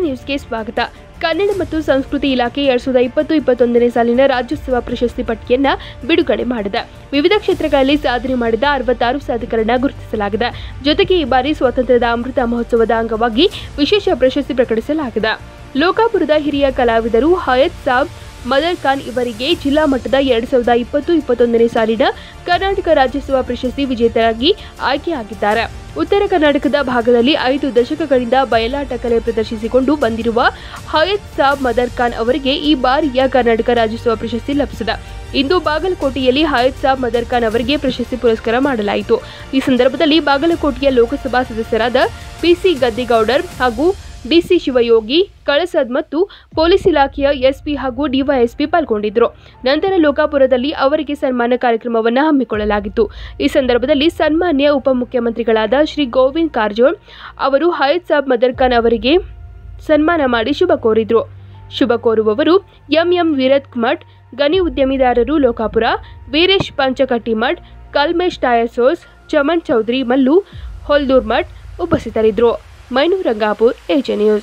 ನ್ಯೂಸ್ಗೆ ಸ್ವಾಗತ. ಕನ್ನಡ ಮತ್ತು ಸಂಸ್ಕೃತಿ ಇಲಾಖೆ 2020-21ನೇ ಸಾಲಿನ ರಾಜ್ಯೋತ್ಸವ ಪ್ರಶಸ್ತಿ ಪಟ್ಟಿಯನ್ನು ಬಿಡುಗಡೆ ಮಾಡಿದೆ. ವಿವಿಧ ಕ್ಷೇತ್ರಗಳಲ್ಲಿ ಸಾಧನೆ ಮಾಡಿದ 66 ಸಾಧಕರನ್ನು ಗುರುತಿಸಲಾಗಿದೆ. ಜೊತೆಗೆ ಈ ಬಾರಿ ಸ್ವಾತಂತ್ರ್ಯದ ಅಮೃತ ಮಹೋತ್ಸವದ ಅಂಗವಾಗಿ ವಿಶೇಷ ಪ್ರಶಸ್ತಿ ಪ್ರಕಟಿಸಲಾಗಿದೆ. ಲೋಕಾಪುರದ ಹಿರಿಯ ಕಲಾವಿದರು ಹಯತ್ ಸಾಬ್ ಮದರ್ ಖಾನ್ ಇವರಿಗೆ ಜಿಲ್ಲಾ ಮಟ್ಟದ 2020-21ನೇ ಸಾಲಿನ ಕರ್ನಾಟಕ ರಾಜ್ಯೋತ್ಸವ ಪ್ರಶಸ್ತಿ ವಿಜೇತರಾಗಿ ಆಯ್ಕೆಯಾಗಿದ್ದಾರೆ. ಉತ್ತರ ಕರ್ನಾಟಕದ ಭಾಗದಲ್ಲಿ 5 ದಶಕಗಳಿಂದ ಬಯಲಾಟ ಕಲೆ ಪ್ರದರ್ಶಿಸಿಕೊಂಡು ಬಂದಿರುವ ಹಯತ್ ಸಾಬ್ ಮದರ್ ಖಾನ್ ಅವರಿಗೆ ಈ ಬಾರಿಯ ಕರ್ನಾಟಕ ರಾಜ್ಯೋತ್ಸವ ಪ್ರಶಸ್ತಿ ಲಭಿಸಿದೆ. ಇಂದು ಬಾಗಲಕೋಟೆಯಲ್ಲಿ ಹಯತ್ ಸಾಬ್ ಮದರ್ ಖಾನ್ ಅವರಿಗೆ ಪ್ರಶಸ್ತಿ ಪುರಸ್ಕಾರ ಮಾಡಲಾಯಿತು. ಈ ಸಂದರ್ಭದಲ್ಲಿ ಬಾಗಲಕೋಟೆಯ ಲೋಕಸಭಾ ಸದಸ್ಯರಾದ ಪಿಸಿ ಗದ್ದಿಗೌಡರ್ ಹಾಗೂ ಡಿಸಿ ಶಿವಯೋಗಿ ಕಳಸದ್ ಮತ್ತು ಪೊಲೀಸ್ ಇಲಾಖೆಯ ಎಸ್ಪಿ ಹಾಗೂ ಡಿವೈಎಸ್ಪಿ ಪಾಲ್ಗೊಂಡಿದ್ದರು. ನಂತರ ಲೋಕಾಪುರದಲ್ಲಿ ಅವರಿಗೆ ಸನ್ಮಾನ ಕಾರ್ಯಕ್ರಮವನ್ನು ಹಮ್ಮಿಕೊಳ್ಳಲಾಗಿತ್ತು. ಈ ಸಂದರ್ಭದಲ್ಲಿ ಸನ್ಮಾನ್ಯ ಉಪಮುಖ್ಯಮಂತ್ರಿಗಳಾದ ಶ್ರೀ ಗೋವಿಂದ ಕಾರಜೋಳ ಅವರು ಹಯತ್ ಸಾಬ್ ಮದರ್ ಖಾನ್ ಅವರಿಗೆ ಸನ್ಮಾನ ಮಾಡಿ ಶುಭ ಕೋರಿದರು. ಶುಭ ಕೋರುವವರು ಎಂಎಂ ವೀರತ್ ಮಠ್, ಗಣಿ ಉದ್ಯಮಿದಾರರು ಲೋಕಾಪುರ, ವೀರೇಶ್ ಪಂಚಕಟ್ಟಿಮಠ್, ಕಲ್ಮೇಶ್ ಟೈರ್ ಸೋರ್ಸ್, ಚಮನ್ ಚೌಧರಿ ಮಲ್ಲು, ಹೊಲ್ದೂರ್ ಮಠ್ ಉಪಸ್ಥಿತರಿದ್ದರು. Mainur Rangapur, AJ news.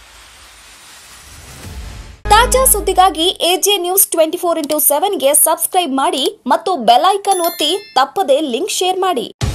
ತಾಜಾ ಸುದ್ದಿಗಾಗಿ ಎಜೆ ನ್ಯೂಸ್ 24x7ಗೆ ಸಬ್ಸ್ಕ್ರೈಬ್ ಮಾಡಿ ಮತ್ತು ಬೆಲ್ ಐಕಾನ್ ಒತ್ತಿ ತಪ್ಪದೇ ಲಿಂಕ್ ಶೇರ್ ಮಾಡಿ.